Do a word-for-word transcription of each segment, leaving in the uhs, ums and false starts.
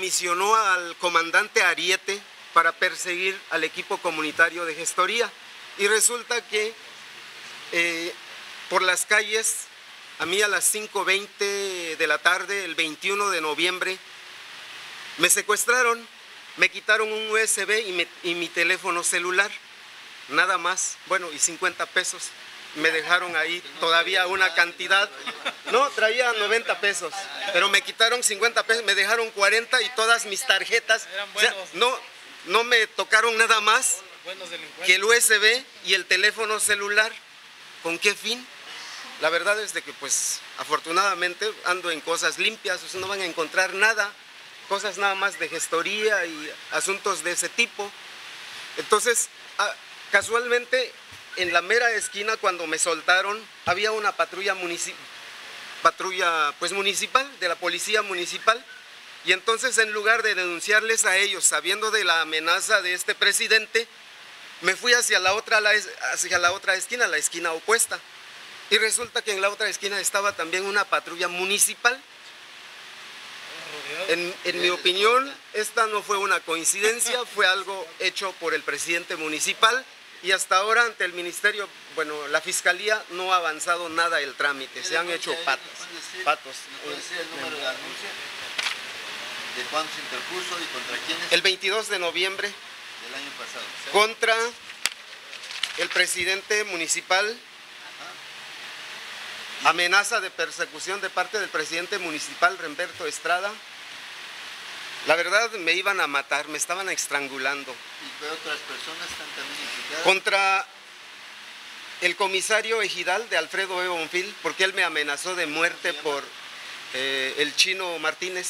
comisionó al comandante Ariete para perseguir al equipo comunitario de gestoría. Y resulta que eh, por las calles, a mí a las cinco veinte de la tarde, el veintiuno de noviembre, me secuestraron, me quitaron un U S B y, me, y mi teléfono celular, nada más, bueno, y cincuenta pesos. Me dejaron ahí todavía una cantidad, no, traía noventa pesos, pero me quitaron cincuenta pesos, me dejaron cuarenta y todas mis tarjetas, o sea, no, no me tocaron nada más que el U S B y el teléfono celular. ¿Con qué fin? La verdad es de que pues afortunadamente ando en cosas limpias, o sea, no van a encontrar nada, cosas nada más de gestoría y asuntos de ese tipo. Entonces, casualmente, en la mera esquina, cuando me soltaron, había una patrulla municipal, patrulla pues municipal, de la policía municipal, y entonces en lugar de denunciarles a ellos, sabiendo de la amenaza de este presidente, me fui hacia la otra, hacia la otra esquina, la esquina opuesta, y resulta que en la otra esquina estaba también una patrulla municipal. En, en mi opinión, esta no fue una coincidencia, fue algo hecho por el presidente municipal. Y hasta ahora ante el ministerio, bueno, la fiscalía no ha avanzado nada el trámite, se han hecho patos. patos. ¿Me puede decir el número de anuncio? ¿De cuándo se interpuso y contra quiénes? El veintidós de noviembre. Del año pasado. ¿Sí? Contra el presidente municipal. Ajá. Amenaza de persecución de parte del presidente municipal, Remberto Estrada. La verdad me iban a matar, me estaban estrangulando. ¿Y qué otras personas están también implicadas? Contra el comisario ejidal de Alfredo E. Bonfil, porque él me amenazó de muerte por eh, el Chino Martínez.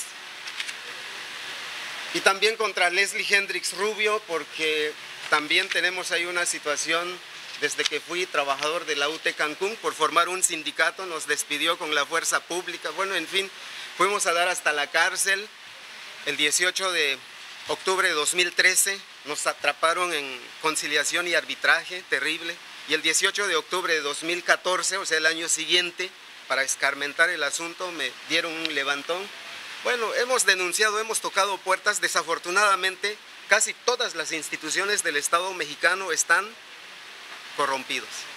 Y también contra Leslie Hendrix Rubio, porque también tenemos ahí una situación, desde que fui trabajador de la U T Cancún, por formar un sindicato, nos despidió con la fuerza pública. Bueno, en fin, fuimos a dar hasta la cárcel. El dieciocho de octubre de dos mil trece nos atraparon en conciliación y arbitraje, terrible. Y el dieciocho de octubre de dos mil catorce, o sea, el año siguiente, para escarmentar el asunto, me dieron un levantón. Bueno, hemos denunciado, hemos tocado puertas. Desafortunadamente, casi todas las instituciones del Estado mexicano están corrompidos.